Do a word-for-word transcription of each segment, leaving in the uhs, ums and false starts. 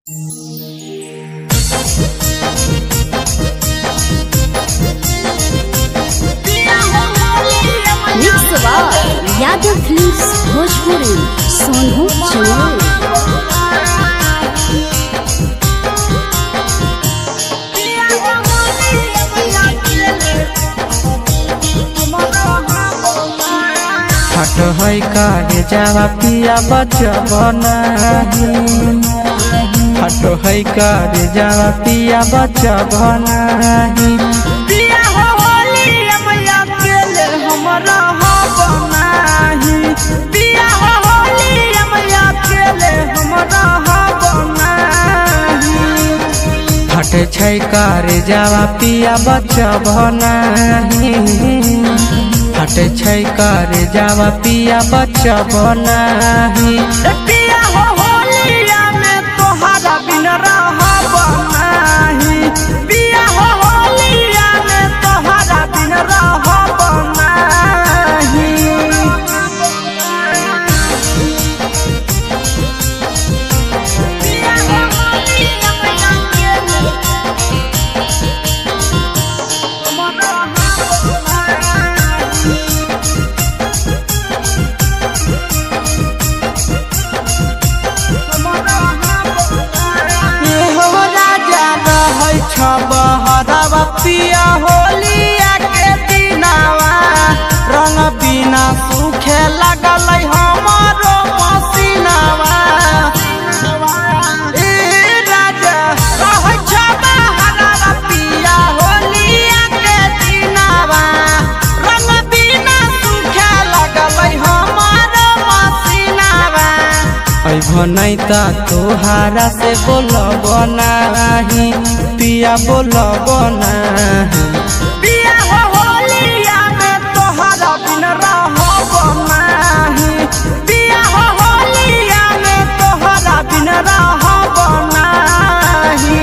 Yadav films Bhojpuri Sonu Chamol. हट है कागे जावा पिया बचबना हट है कागे जावा पिया बचबना पिया हो होली मैया केले हमरा बनाही पिया हो होली मैया केले हमरा बनाही हट छै कागे जावा पिया बचबना हट छै कागे जावा पिया बचबना पिया हो होलिया में तोहरा बिन रहब नाही पिया हो होलिया में तोहरा बिन रहब नाही पिया हो होलिया मैया केले हमरा बहरावा पिया होलिया के दिनावा रंग बिना सूखे लगल हमारो पसीनावा ए राजा रह बहरावा पिया होलिया के दिनावा रंग बिना सूखे लगल हमारो पसीनावा ऐ भनैता तोहारा से बोलब नाही पिया बोलब नाही पिया हो होलिया में तोहरा बिन रहब नाही पिया हो होलिया में तोहरा बिन रहब नाही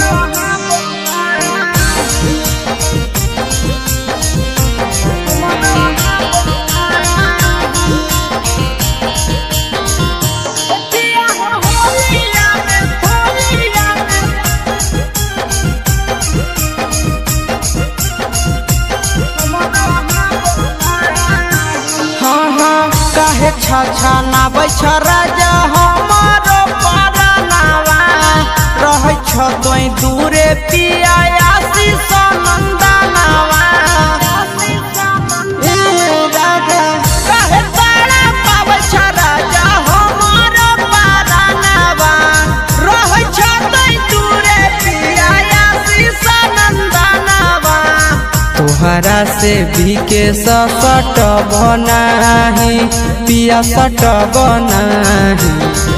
पिया हो होलिया में होलिया में हाँ हाँ काहे छछा ना बैछ राजा हमारो परनावा रहै छ तोय दूरे पिया आशीष नंदनावा ए राजा काहे तारा पाबै छ राजा हमारो परनावा रहै छ तोय दूरे पिया आशीष नंदनावा तोहरा से भी के सट बनाही पिया सट बनाही